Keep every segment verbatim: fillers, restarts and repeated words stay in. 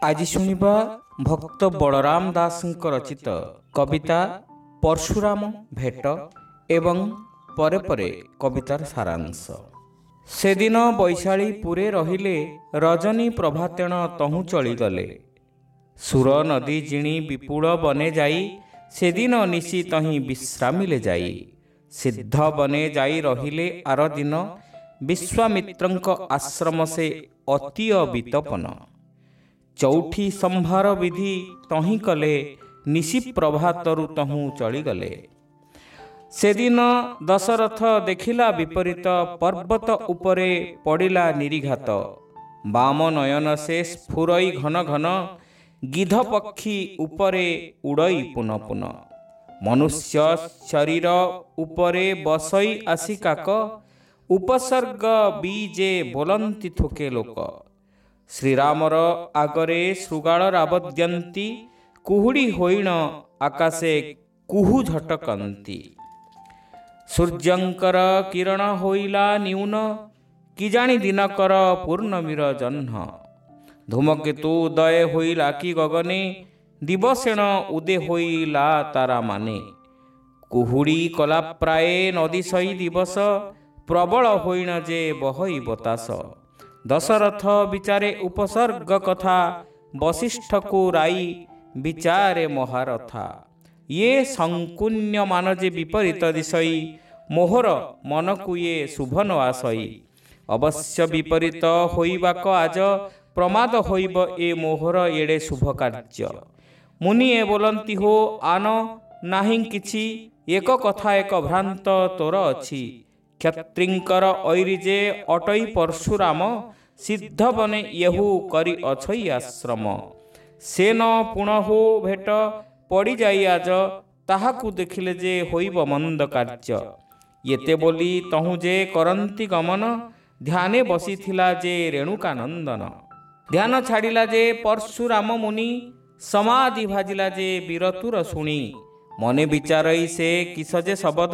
आज शुणिबा भक्त बलराम दास रचित कविता परशुराम भेट एवं परे परे कवितार सारांश। से दिन बैशाली पुरे रहिले रजनी प्रभातेण तहु चलीगले। सुर नदी जिणी विपुल बने जाई से दिन निशी तही विश्रामिले जाई। सिद्ध बने जाई रहिले आर दिन विश्वामित्रंक आश्रम से अति वितपन। चौठी संभार विधि तही कले निशी प्रभातरु तहु चलीगले। से दिन दशरथ देखिला विपरीत पर्वत उपरे पड़िला निरीघात। बाम नयन से स्फुरई घन घन गिध पक्षी उपरे उड़ई पुन पुन। मनुष्य शरीर उपरे बसई आसी काक उपसर्ग बीजे बोलंती थोके लोक। श्रीरामर आगरे शृगाल राबद्यंती कुहुड़ी होइण आकाशे कुहू झटकंती। सूर्यंकर किरण होइला न्यून किजाणी दिनकर पूर्णमीर जह्न। धूमकेतु उदय होइला कि गगने दिवसेण उदय होइला तारा माने। कुहुड़ी कला प्राय नदी सई दिवस प्रबल होइण जे बहई बतास। दशरथ विचारे उपसर्ग कथा वशिष्ठ को राई विचारे महारथा। ये संकुण्य मान जे विपरीत दिशई मोहर मन को ये शुभ न आसई। अवश्य विपरीत होइबाक आज प्रमाद होइब ए मोहर एड़े शुभ कार्य। मुनिए बोलंती हो आन नाही किछि एक कथा एक भ्रांत तोर अछि। क्षत्रिंकर ऐरी जे अटई परशुराम सिद्ध बने येहू करी अछई आश्रम। से न पुण हो भेट पड़ी जाई आज ताहाकु देखिले जे होइब मंद कार्य। येते बोली तहु जे करंती गमन ध्याने बसिथिला जे रेणुकानंदन। ध्यान छाड़िला जे परशुराम मुनि समाधि भाजिला जे बीरतुर शुणी। मने विचारई से किस जे शब्द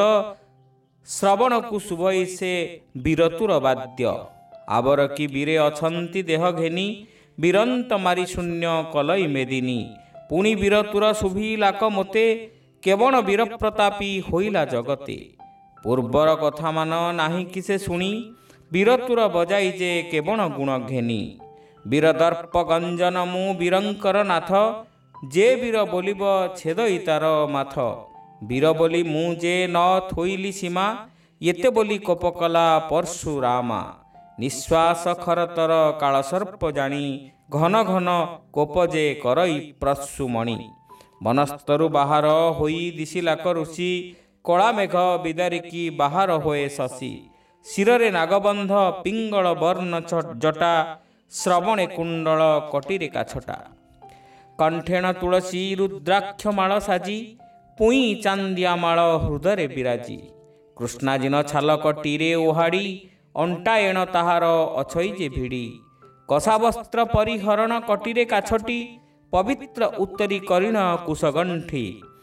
श्रवण को शुभई से बीरतुर वाद्य। आबर की बीरे अछंती देह घेनी बीरंत मारी शून्य कलई मेदिनी। पुणी बीरतुर शुभिलाक मोते केवण वीर प्रतापी होइला जगते। पूर्वर कथा मान नाही किसे शुणी बीरतुर बजाई जे केवण गुण घेनी। वीरदर्प गंजन मु वीरंकर नाथ जे वीर बोलिब छेदई तार माथ। वीर बोली मु जे न थोइली सीमा येते बोली कोप कला परशुरामा। निश्वास खरतर कालसर्प जानी घन घन कोप जे करई प्रसुमणि। वनस्तरु बाहर होई दिशिलाक ऋषि कला मेघ बिदारिकी बाहर होए शशि। शिररे नागबंध पिंगल वर्ण जटा श्रवणे कुंडल कटिरे काछटा। कंठेण तुलसी रुद्राक्ष माल साजी पुई चांदिया माल हृदय बिराजी। कृष्णाजिन छाल कटीरे ओहाड़ी अंटाएण ताहार अछई जे भिड़ी। कसावस्त्र परिहरण कटीरे काछटी पवित्र उत्तरी करिण कुशगंठी।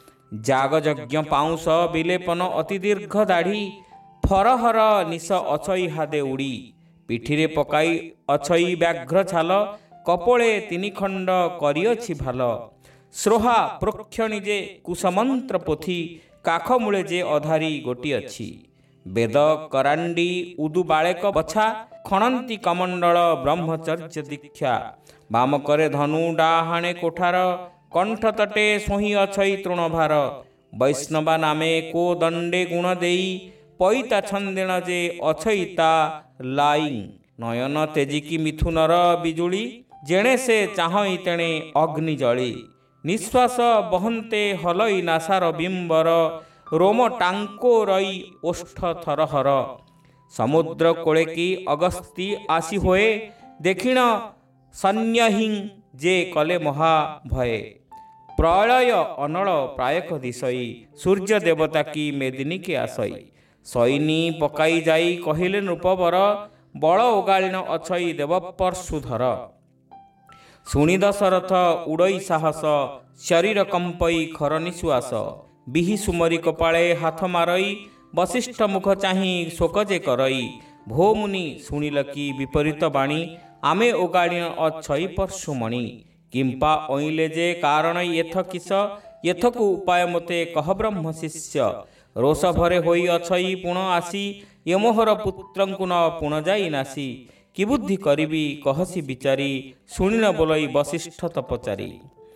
जागयज्ञ पाउंस विलेपन अति दीर्घ दाढ़ी फरहर निश अछई हादे उड़ी। पिठिरे पकाई अछई व्याघ्र छाल कपोले तिनि खंड करिअछि भाल। श्रोहा प्रोक्षणी जे कुशमंत्र पोथी काख मूले जे अधारी गोटी अछि। वेद करांडी उदु बाळेक बछा खणंती कमंडल ब्रह्मचर्य दीक्षा। बाम करे धनु डाहाणे कोठार कंठ तटे सोही अछई तृणभार। वैष्णवा नामे को दंडे गुण देई पैता छंदेण जे अछई ता लाई। नयन तेजिकी मिथुनर बिजुली जेणे से चाहई तेणे अग्नि जଳି। निश्वास बहन्ते हलई नासार बिंबर रोम टांको रई ओष्ठ थरहर। समुद्र कोळे की अगस्ती आसी होए देखिण सन्यहिं जे कले महा भये। प्रलय अनल प्रायक दिशई सूर्य देवता की मेदिनी के आसई। सैनी पकाई जाई कहिले नृपवर बल ओगालिन अछई देवपर्षुधर। शुणी दशरथ उड़ई साहस शरीर कंपई खर निश्वास। बिहि सुमरी कपाळे हाथ मारई वशिष्ठ मुख चाही शोकजे करई। भो मुनि शुणिल कि विपरीत बाणी आमे ओगाड़ी अछई परशुमणि। किंपा ओइले जे कारण येथ किस येथकु उपाय मते कह ब्रह्म शिष्य रोष भरे होई अछई पुण आसी ये मोहर पुत्रंकु न पुण जाई नासी कि बुद्धि करिबी कहसी बिचारी शुणी न बोलई वशिष्ठ तपचारी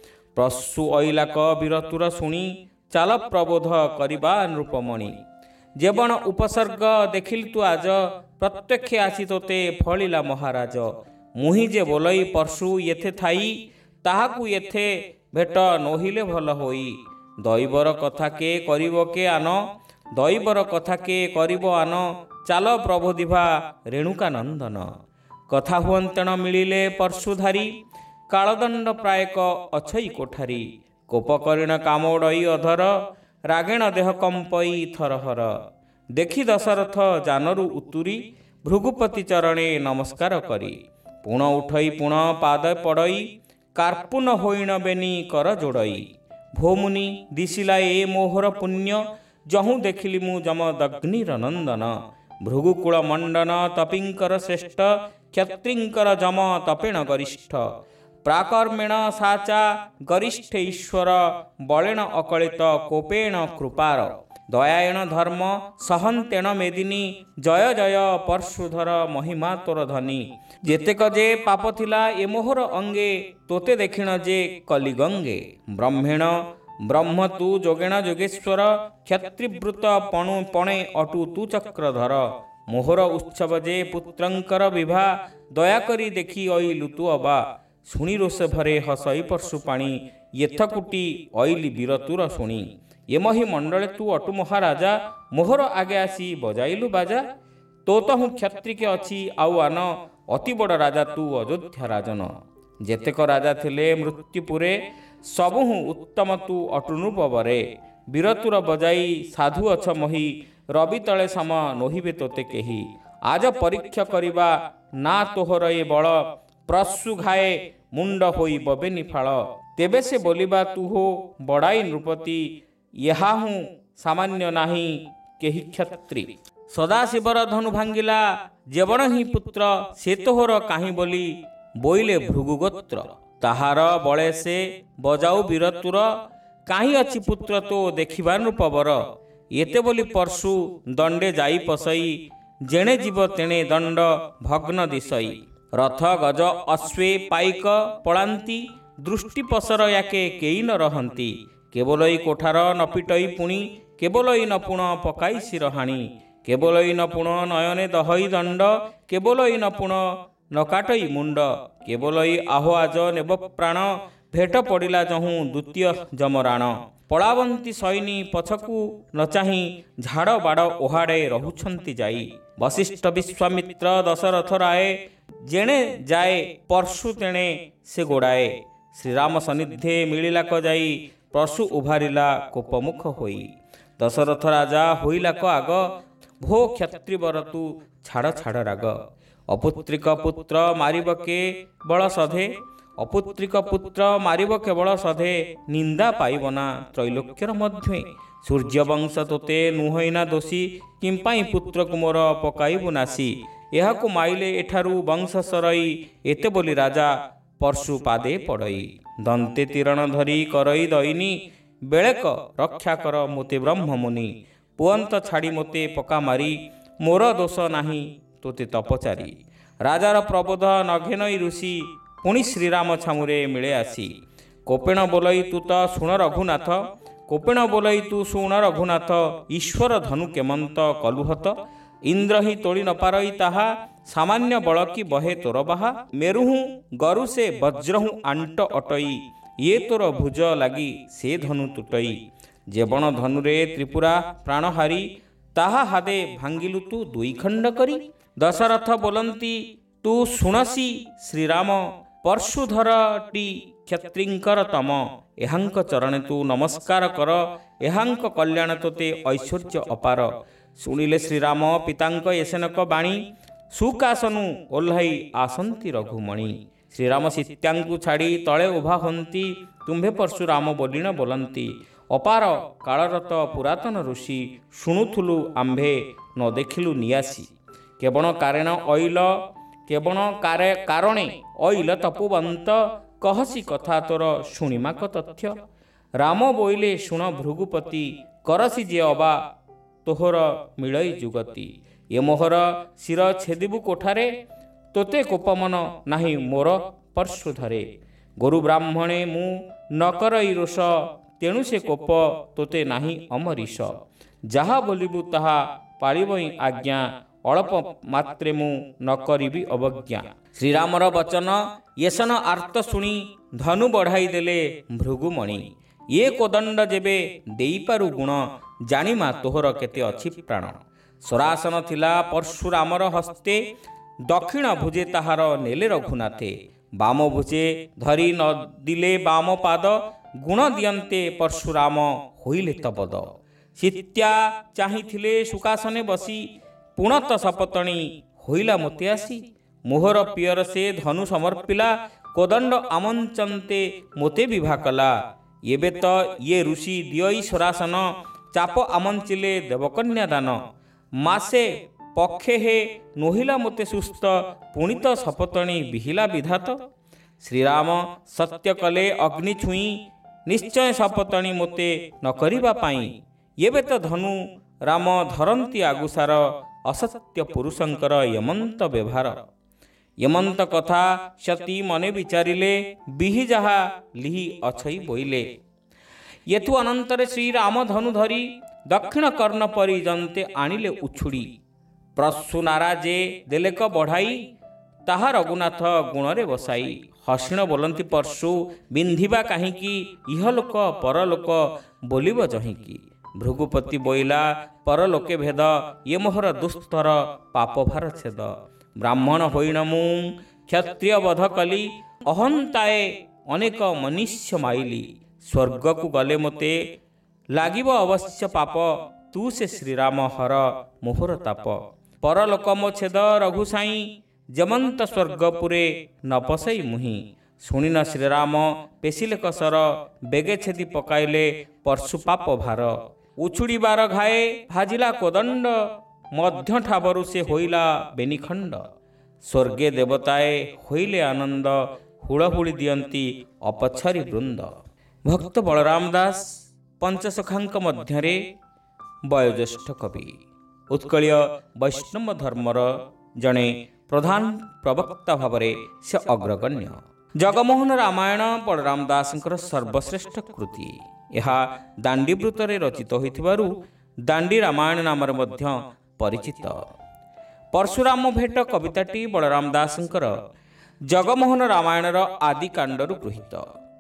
प्रसु ऐलाक वीरतुर शुणी चाल प्रबोध करिबा नृपमणि जेबण उपसर्ग देखिल तु आज प्रत्यक्ष आसी तोते फलिला महाराज मुहि जे बोलई परशु येथे थाई ताहाकु येथे भेट नोहिले भल होई दैवर कथा के करिब के आन दैवर कथा के करिब आन चाल प्रबोधिभा रेणुका नंदन कथा हुअंतण मिलिले परशुधारी कालदंड प्रायक अछई कोठारी कोपकरीण कामोड़ई अधर रागेण देह कंपई थरहर देखि दशरथ जानरु उतुरी भृगुपति चरणे नमस्कार करी पुण उठई पुण पाद पड़ई कार्पुन होइण बेनी कर जोड़ई भोमुनि दिशिला ए मोहर पुण्य जहु देखिली मु जम दग्निर नंदन भृगुकुल मंडन तपिंकर श्रेष्ठ क्षत्रिंकर जम तपेण गरिष्ठ प्राकर्मेण साचा गरिष्ठ ईश्वर बलेण अकलित कोपेण कृपार दयायण धर्म सहन्तेण मेदिनी जय जय परशुधर महिमा तोर धनी जेतेक जे पाप थिला ए मोहर अंगे तोते देखिण जे कलिगंगे ब्रह्मेण ब्रह्म तू जोगेण जोगेश्वर क्षत्रिवृत पणु पणे अटु तू चक्रधर मोहर उत्सव जे पुत्रंकर विभा दयाकरी देखि अइलु तू अबा शुणी रोष भरे हसई परशुपाणी येथकुटी अइली वीरतुर शुणी एमहि मंडले तू अटु महाराजा मोहर आगे आसी बजाइलु बाजा तो तहु क्षत्रिके अछि आउ आन अति बड़ राजा तू अयोध्या राजन जेतेक राजा थिले मृत्युपुरे सबहु उत्तम तू अटुनुपवरे वीरतुर बजाई साधु अछ मही रवि तले सम नोहिबे तोते केही आज परीक्षा करिबा ना तोहर ए बळ प्रसु घाए मुंड होई बबेनि फाळ तेबे से बोलिबा तू हो बड़ाई नृपति यहा हूँ सामान्य नाही केही क्षत्रि सदाशिवर धनु भांगिला जेबण ही पुत्र से तोहर काहीं बोली बोइले भृगुगोत्र ताहार बळे से बजाऊ वीरतुर काहीं अछि पुत्र तो देखिबा नृपवर एते बोली परशु दंडे जाई पसई जेणे जीव तेणे दंड भग्न दिशई रथ गज अश्वे पाइक पଳାନ୍ତି दृष्टि पसर याके केई न रहंती केवलई कोठार न पिटई पुणी केवलई न पुण पकाई सिरहाणी केवलई न पुण नयने दहई दंड केवलई न पुण न काटई मुंड केवलई आहो आज नेब प्राण भेट पड़िला जहूँ द्वितीय जमराण पଳାବନ୍ତି सैनी पछकु न चाही झाड़ बाड़ ओहाड़े रहुछंती जाई वशिष्ठ विश्वामित्र दशरथ राय जेणे जाए परशु तेणे से गोड़ाए श्रीराम सन्निधे मिलिला क जाई परशु उभारिला कोपमुख होई दशरथ राजा होइला क आग भो क्षत्रिवर तू छाड़ छाड़ राग अपुत्रिक पुत्र मारिब के बल सधे अपुत्रिक पुत्र मारिब केवल सधे निंदा पाइबना त्रैलोक्यर मध्य सूर्यवंश तोते नुहैना दोषी किंपाई पुत्र कुमोर पकाइबु नासी एहाकु माइले एठारु वंश सरई एते बोली राजा परशु पादे पड़ई दंते तीरण धरी करई दईनी बेळेक रक्षा कर मोते ब्रह्म मुनि पुअंत छाड़ी मोते पका मारी मोर दोष नाही तोते तपचारी राजार प्रबोध नघेनई ऋषि पुणी श्रीराम छामुरे मिले आसी कोपेण बोलई तू तो शुण रघुनाथ कोपेण बोलई तू शुण रघुनाथ ईश्वर धनु केमंत कलुहत इंद्र ही तोड़ी न पारई ताहा सामान्य बल की बहे तोर बाहा मेरुहु गरु से वज्रहु आंट अटई ये तोर भुज लगी से धनु तुटई जेबण धनुरे त्रिपुरा प्राणहारी ताहा हादे भांगिलु तू दुई खंड करी दशरथ बोलंती तू शुणसी श्रीराम परशुधर टी क्षत्रिंकर तम एहांक चरणे तू नमस्कार कर एहांक कल्याण तोते ऐश्वर्य अपार शुणिले श्रीराम पितांक एसेनक बाणी सुकासनु ओह्लाई आसंती रघुमणि श्रीराम सीत्यांकु छाड़ी तले उभा हंती तुम्भे परशुराम बोलिण बोलंती अपार कालरत पुरातन ऋषि शुणुथुलु आंभे न देखिलु नियासी केवण कारेण अइल केवण कारे कारणे अइल तपोवंत कहसी कथा तोर शुणिमाक तथ्य। राम बोइले शुण भृगुपति करसी जे अबा तोहर मिलई जुगति। ए मोहर शिर छेदिबु कोठारे तोते कोपमन नाही मोर परशु धरे। गुरु ब्राह्मणे मु न करई रोष तेणु से कोप तोते नाही अमरीश। जहा बोलिबु ताहा पाळिबई आज्ञा अल्प मात्रे मु न करिबी अवज्ञा। श्रीरामर वचन येसन आर्त शुणी धनु बढ़ाई देले भृगुमणि। ये कोदंड जेबे देईपारु गुण जानिमा तोहर केते अछि प्राण। सरासन थिला परशुरामर हस्ते दक्षिण भुजे ताहार नेले रघुनाथे। बाम भुजे धरी न दिले बाम पाद गुण दियन्ते परशुराम होइले तपद। सीत्या चाहिथिले सुकासने बसी पुणत सपतणी होइला मोते आसी। मोहर पियर से धनु समर्पिला कोदंड आमंचन्ते मोते विभा कला। एबे त ये ऋषि दियई सरासन चाप आमंचिले देवकन्या दान। मासे पक्षे हे नोहिला मोते सुस्त पुणित सपतणी विहिला विधात। श्रीराम सत्य कले अग्नि छुई निश्चय सपतणी मोते न करिबा पाई। एबे त धनु राम धरंती आगुसार असत्य पुरुषंकर यमंत व्यवहार। यमंत कथा सती मने विचारिले बिहि जहा लिहि अछई बोइले। येथु अनंतरे श्रीराम धनु धरी दक्षिण कर्ण परि जंते आनिले उछुड़ी। प्रसु नाराजे देलेक बढ़ाई ताहा रघुनाथ गुणरे बसाई। हसिण बोलंती परशु बिंधिबा काहींकी इहलोक परलोक बोलिब जहिंकी। भृगुपति बोइला परलोके भेद ये मोहर दुस्तर पाप भार छेद। ब्राह्मण होइण मु क्षत्रिय वध कली अहंताए अनेक मनुष्य माइली। स्वर्ग को गले मोते लागिब अवश्य पाप तू से श्रीराम हर मोहर ताप। परलोक मो छेद रघु साई जमंत स्वर्गपुरे न पसई मुहि। शुणिन श्रीराम पेशिले कसर बेगे छेदी पकाइले परशु पाप भार। उछुड़ीबार घाए भाजिला कोदंड मध्य ठाबरु से होइला बेनिखंड। स्वर्गे देवताए होइले आनंद हुड़हुड़ी दियंती अपछरी वृंद। भक्त बलराम दास पंचसखांक मध्यरे वयोज्येष्ठ कवि। उत्कलीय वैष्णव धर्मर जड़े प्रधान प्रवक्ता भावरे से अग्रगण्य। जगमोहन रामायण बलराम दासंकर सर्वश्रेष्ठ कृति। यह दांडीवृत्तरे रचित होइथिबारु दांडी रामायण नामर मध्य परिचित। परशुराम भेट कविताटी बलराम दासंकर जगमोहन रामायणर आदि कांडरु गृहीत।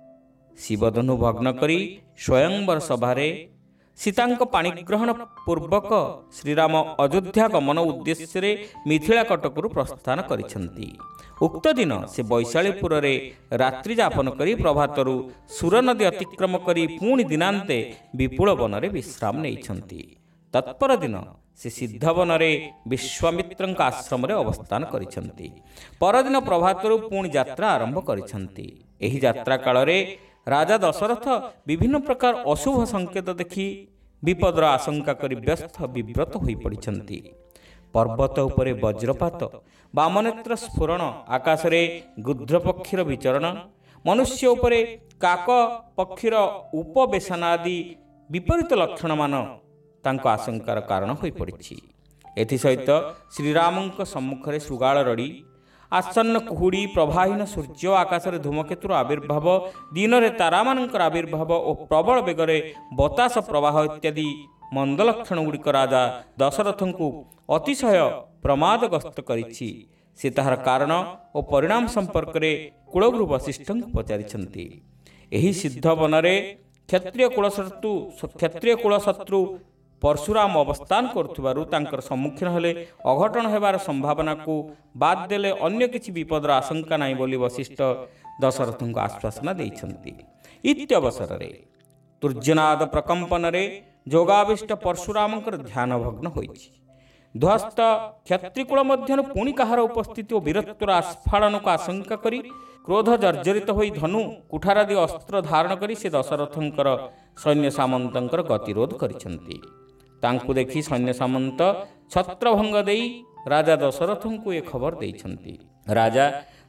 शिवधनु भग्न करी स्वयंवर सभारे सीतांक पाणिग्रहण पूर्वक श्रीराम अयोध्या गमन उद्देश्य मिथिला कटकरू प्रस्थान करिसेंती। उक्त दिन से वैशालीपुर रे रात्रि यापन करी प्रभातरु सुर नदी अतिक्रम करी पुणी दिनांते विपुल वन रे विश्राम नेइछंती। तत्पर दिन से सिद्धवन रे विश्वामित्रंक आश्रम रे अवस्थान करिसेंती। परदिन प्रभातरु पुणी यात्रा आरंभ करिसेंती। एही यात्रा काल रे राजा दशरथ विभिन्न प्रकार अशुभ संकेत देखि विपदर आशंका करी व्यस्त विव्रत होई पड़िछंती। पर्वत उपरे वज्रपात, वामनेत्र स्फुरण, आकाशरे गुध्र पक्षीर विचरण, मनुष्य उपरे काक पक्षीर उपवेशनादि विपरीत लक्षण मान तांको आशंकार कारण होई पड़िछि। एथि सहित श्रीरामंक सम्मुखरे सुगाळ रड़ी, आसन्न कुहुड़ी, प्रभाहीन सूर्य, आकाशरे धूमकेतुर आविर्भाव, दिन रे तारामानंकर आविर्भाव और प्रबल बेगरे बतास प्रवाह इत्यादि मंद लक्षण गुड़िक राजा दशरथ को अतिशय प्रमादग्रस्त करिछि। से ताहार कारण और परिणाम संपर्क रे कुलगुरु वशिष्ठ पचारिछंती। एही सिद्ध वनरे क्षत्रिय कुलशत्रु क्षत्रिय कुलशत्रु परशुराम अवस्थान करुथिबारु तांकर सम्मुखीन हेले अघटन हेबार संभावना को बाद देले अन्य किछि विपदर आशंका नाही बोली वशिष्ठ दशरथ को आश्वासन दैछंती। इत्यवसर रे तुर्जनाद प्रकंपन रे जोगाविष्ट परशुरामंकर ध्यान भग्न होइछि। ध्वस्त क्षत्रिकुल मध्यन पुणी कहार उपस्थिति और वीरत्वर आस्फालन को आशंका करी क्रोध जर्जरित होई धनु कुठारादि अस्त्र धारण करी से दशरथंकर सैन्य सामंतंकर गतिरोध करिछंती। तांकु देखि सैन्य सामंत छत्रभंग देई राजा दशरथ को ए खबर देइछंती। राजा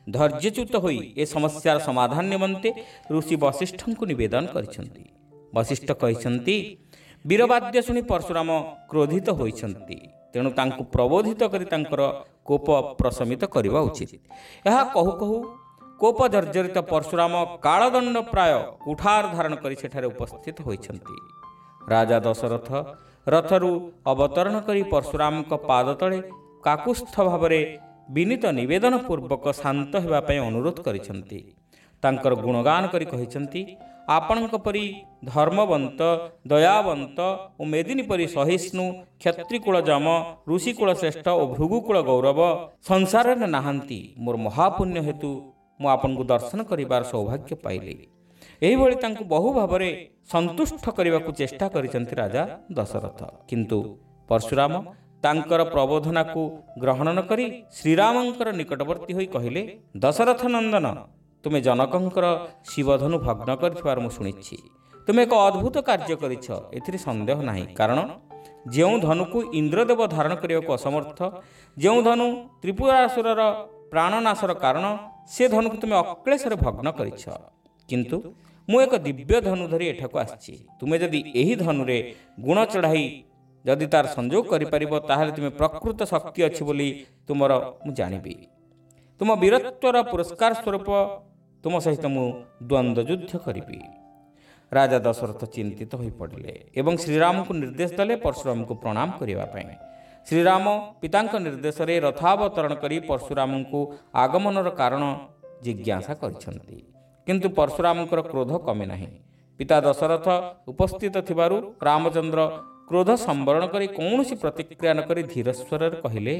ଧୈର୍ଯ୍ୟଚ୍ୟୁତ ହୋଇ ଏ ସମସ୍ୟାର ସମାଧାନ ନିମନ୍ତେ ଋଷି ବଶିଷ୍ଠଙ୍କୁ ନିବେଦନ କରିଛନ୍ତି। ବଶିଷ୍ଠ କହିଛନ୍ତି, ବୀରବାଦ୍ୟ ଶୁଣି ପରଶୁରାମ କ୍ରୋଧିତ ହୋଇଛନ୍ତି, ତେଣୁ ତାଙ୍କୁ ପ୍ରବୋଧିତ କରି ତାଙ୍କର କୋପ ପ୍ରଶମିତ କରିବା ଉଚିତ। ଏହା କହୁ କହୁ କୋପ ଜର୍ଜରିତ ପରଶୁରାମ କାଳଦଣ୍ଡ ପ୍ରାୟ କୁଠାର ଧାରଣ କରି ସେଠାରେ ଉପସ୍ଥିତ ହୋଇଛନ୍ତି। ରାଜା ଦଶରଥ ରଥରୁ ଅବତରଣ କରି ପରଶୁରାମଙ୍କ ପାଦ ତଳେ କାକୁସ୍ଥ ଭାବରେ ବିନୀତ ନିବେଦନ ପୂର୍ବକ ଶାନ୍ତ ହେବା ପାଇଁ ଅନୁରୋଧ କରିଛନ୍ତି। ତାଙ୍କର ଗୁଣଗାନ କରି କହିଛନ୍ତି, ଆପଣଙ୍କ ପରି ଧର୍ମବନ୍ତ, ଦୟାବନ୍ତ ଓ ମେଦିନୀ ପରି ସହିଷ୍ଣୁ କ୍ଷତ୍ରିକୂଳ ଯମ, ଋଷିକୂଳ ଶ୍ରେଷ୍ଠ ଓ ଭୃଗୁକୂଳ ଗୌରବ ସଂସାରରେ ନାହାନ୍ତି। ମୋର ମହାପୁଣ୍ୟ ହେତୁ ମୁଁ ଆପଣଙ୍କୁ ଦର୍ଶନ କରିବାର ସୌଭାଗ୍ୟ ପାଇଲି। ଏହିଭଳି ତାଙ୍କୁ ବହୁ ଭାବରେ ସନ୍ତୁଷ୍ଟ କରିବାକୁ ଚେଷ୍ଟା କରିଛନ୍ତି ରାଜା ଦଶରଥ। କିନ୍ତୁ ପରଶୁରାମ ତାଙ୍କର ପ୍ରବୋଧନାକୁ ଗ୍ରହଣ ନ କରି ଶ୍ରୀରାମଙ୍କର ନିକଟବର୍ତ୍ତୀ ହୋଇ କହିଲେ, ଦଶରଥ ନନ୍ଦନ, ତୁମେ ଜନକଙ୍କର ଶିବଧନୁ ଭଗ୍ନ କରିଥିବାର ମୁଁ ଶୁଣିଛି। ତୁମେ ଏକ ଅଦ୍ଭୁତ କାର୍ଯ୍ୟ କରିଛ, ଏଥିରେ ସନ୍ଦେହ ନାହିଁ। କାରଣ ଯେଉଁ ଧନୁକୁ ଇନ୍ଦ୍ରଦେବ ଧାରଣ କରିବାକୁ ଅସମର୍ଥ, ଯେଉଁ ଧନୁ ତ୍ରିପୁରାସୁରର ପ୍ରାଣନାଶର କାରଣ, ସେ ଧନୁକୁ ତୁମେ ଅକ୍ଳେଶରେ ଭଗ୍ନ କରିଛ। କିନ୍ତୁ ମୁଁ ଏକ ଦିବ୍ୟ ଧନୁ ଧରି ଏଠାକୁ ଆସିଛି। ତୁମେ ଯଦି ଏହି ଧନୁରେ ଗୁଣ ଚଢ଼ାଇ ଯଦି ତାର ସଂଯୋଗ କରିପାରିବ, ତାହେଲେ ତୁମେ ପ୍ରକୃତ ଶକ୍ତି ଅଛି ବୋଲି ତୁମର ମୁଁ ଜାଣିବି। ତୁମ ବୀରତ୍ୱର ପୁରସ୍କାର ସ୍ୱରୂପ ତୁମ ସହିତ ମୁଁ ଦ୍ୱନ୍ଦ୍ୱ ଯୁଦ୍ଧ କରିବି। ରାଜା ଦଶରଥ ଚିନ୍ତିତ ହୋଇପଡ଼ିଲେ ଏବଂ ଶ୍ରୀରାମଙ୍କୁ ନିର୍ଦ୍ଦେଶ ଦେଲେ ପରଶୁରାମଙ୍କୁ ପ୍ରଣାମ କରିବା ପାଇଁ। ଶ୍ରୀରାମ ପିତାଙ୍କ ନିର୍ଦ୍ଦେଶରେ ରଥାବତରଣ କରି ପରଶୁରାମଙ୍କୁ ଆଗମନର କାରଣ ଜିଜ୍ଞାସା କରିଛନ୍ତି। କିନ୍ତୁ ପରଶୁରାମଙ୍କର କ୍ରୋଧ କମେ ନାହିଁ। ପିତା ଦଶରଥ ଉପସ୍ଥିତ ଥିବାରୁ ରାମଚନ୍ଦ୍ର କ୍ରୋଧ ସମ୍ବରଣ କରି କୌଣସି ପ୍ରତିକ୍ରିୟା ନ କରି ଧୀର ସ୍ୱରରେ କହିଲେ,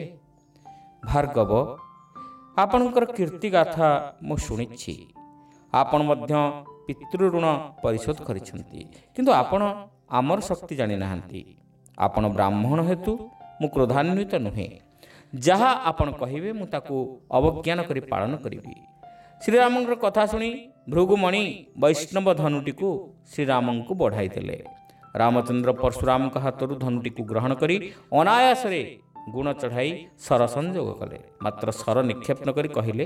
ଭାର୍ଗବ, ଆପଣଙ୍କର କୀର୍ତ୍ତିଗାଥା ମୁଁ ଶୁଣିଛି। ଆପଣ ମଧ୍ୟ ପିତୃଋଣ ପରିଶୋଧ କରିଛନ୍ତି, କିନ୍ତୁ ଆପଣ ଆମର ଶକ୍ତି ଜାଣିନାହାନ୍ତି। ଆପଣ ବ୍ରାହ୍ମଣ ହେତୁ ମୁଁ କ୍ରୋଧାନ୍ୱିତ ନୁହେଁ। ଯାହା ଆପଣ କହିବେ ମୁଁ ତାକୁ ଅବଜ୍ଞାନ କରି ପାଳନ କରିବି। ଶ୍ରୀରାମଙ୍କର କଥା ଶୁଣି ଭୃଗୁମଣି ବୈଷ୍ଣବ ଧନୁଟିକୁ ଶ୍ରୀରାମଙ୍କୁ ବଢ଼ାଇ ଦେଲେ। ରାମଚନ୍ଦ୍ର ପରଶୁରାମଙ୍କ ହାତରୁ ଧନୁଟିକୁ ଗ୍ରହଣ କରି ଅନାୟାସରେ ଗୁଣ ଚଢ଼ାଇ ଶର ସଂଯୋଗ କଲେ। ମାତ୍ର ଶର ନିକ୍ଷେପ ନ କରି କହିଲେ,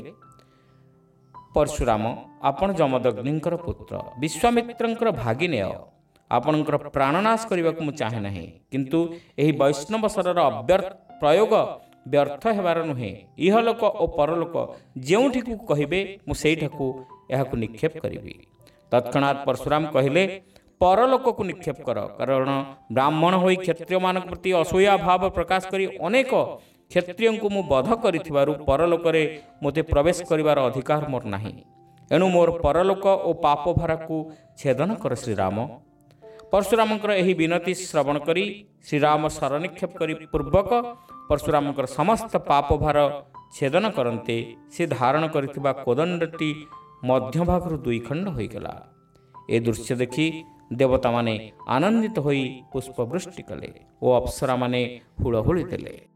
ପରଶୁରାମ, ଆପଣ ଯମଦଗ୍ନିଙ୍କର ପୁତ୍ର, ବିଶ୍ୱାମିତ୍ରଙ୍କର ଭାଗିନେୟ। ଆପଣଙ୍କର ପ୍ରାଣନାଶ କରିବାକୁ ମୁଁ ଚାହେଁ ନାହିଁ। କିନ୍ତୁ ଏହି ବୈଷ୍ଣବ ଶରର ଅବ୍ୟର୍ଥ ପ୍ରୟୋଗ ବ୍ୟର୍ଥ ହେବାର ନୁହେଁ। ଇହଲୋକ ଓ ପରଲୋକ ଯେଉଁଠିକୁ କହିବେ ମୁଁ ସେଇଠାକୁ ଏହାକୁ ନିକ୍ଷେପ କରିବି। ତତ୍କ୍ଷଣାତ୍ ପରଶୁରାମ କହିଲେ, ପରଲୋକକୁ ନିକ୍ଷେପ କର। କାରଣ ବ୍ରାହ୍ମଣ ହୋଇ କ୍ଷତ୍ରିୟମାନଙ୍କ ପ୍ରତି ଅସୂୟା ଭାବ ପ୍ରକାଶ କରି ଅନେକ କ୍ଷତ୍ରିୟଙ୍କୁ ମୁଁ ବଧ କରିଥିବାରୁ ପରଲୋକରେ ମୋତେ ପ୍ରବେଶ କରିବାର ଅଧିକାର ମୋର ନାହିଁ। ଏଣୁ ମୋର ପରଲୋକ ଓ ପାପଭାରାକୁ ଛେଦନ କର ଶ୍ରୀରାମ। ପରଶୁରାମଙ୍କର ଏହି ବିନତି ଶ୍ରବଣ କରି ଶ୍ରୀରାମ ଶର ନିକ୍ଷେପ କରି ପୂର୍ବକ ପରଶୁରାମଙ୍କର ସମସ୍ତ ପାପଭାର ଛେଦନ କରନ୍ତେ ସେ ଧାରଣ କରିଥିବା କୋଦଣ୍ଡଟି ମଧ୍ୟଭାଗରୁ ଦୁଇ ଖଣ୍ଡ ହୋଇଗଲା। ଏ ଦୃଶ୍ୟ ଦେଖି ଦେବତାମାନେ ଆନନ୍ଦିତ ହୋଇ ପୁଷ୍ପବୃଷ୍ଟି କଲେ ଓ ଅପ୍ସରାମାନେ ହୁଳହୁଳି ଦେଲେ।